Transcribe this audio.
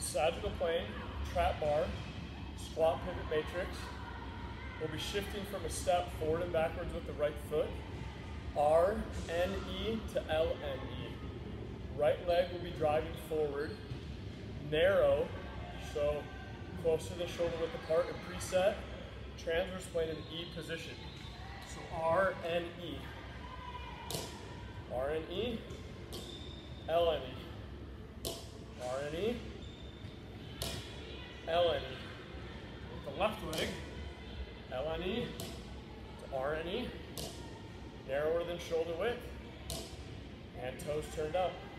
sagittal plane, trap bar, squat pivot matrix. We'll be shifting from a step forward and backwards with the right foot. RNE to LNE. Right leg will be driving forward. Narrow, so close to the shoulder width apart and preset. Transverse plane in E position. So RNE. RNE, LNE. RNE, LNE. With the left leg, LNE to RNE. Narrower than shoulder width. And toes turned up.